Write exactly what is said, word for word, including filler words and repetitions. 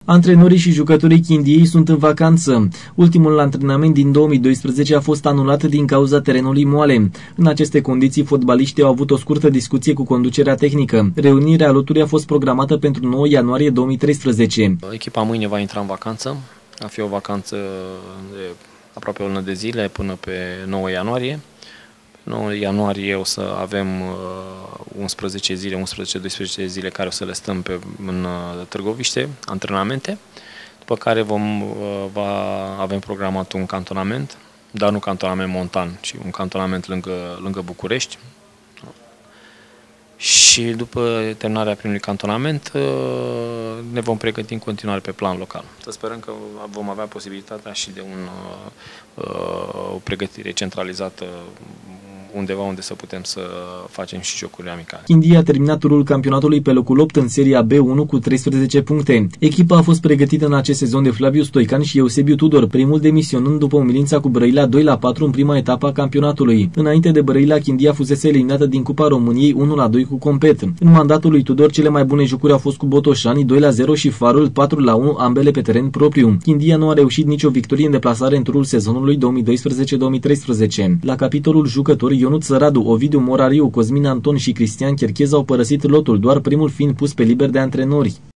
Antrenorii și jucătorii Chindiei sunt în vacanță. Ultimul antrenament din două mii doisprezece a fost anulat din cauza terenului moale. În aceste condiții, fotbaliștii au avut o scurtă discuție cu conducerea tehnică. Reunirea lotului a fost programată pentru nouă ianuarie două mii treisprezece. Echipa mâine va intra în vacanță. Va fi o vacanță de aproape o lună de zile până pe nouă ianuarie. nouă ianuarie o să avem unsprezece zile, unsprezece doisprezece zile care o să le stăm pe, în Târgoviște, antrenamente, după care vom va, avem programat un cantonament, dar nu cantonament montan, ci un cantonament lângă, lângă București. Și după terminarea primului cantonament ne vom pregăti în continuare pe plan local. Să sperăm că vom avea posibilitatea și de un, o pregătire centralizată undeva unde să putem să facem și jocuri amicale. Chindia a terminat turul campionatului pe locul opt în seria B unu cu treisprezece puncte. Echipa a fost pregătită în acest sezon de Flaviu Stoican și Eusebiu Tudor, primul demisionând după umilința cu Brăila doi la patru în prima etapă a campionatului. Înainte de Brăila, Chindia fusese eliminată din Cupa României unu la doi cu Compet. În mandatul lui Tudor, cele mai bune jocuri au fost cu Botoșani doi la zero și Farul patru la unu, ambele pe teren propriu. Chindia nu a reușit nicio victorie în deplasare în turul sezonului două mii doisprezece două mii treisprezece. La capitolul jucători, Ionuț Săradu, Ovidiu Morariu, Cosmin Anton și Cristian Cherchez au părăsit lotul, doar primul fiind pus pe liber de antrenori.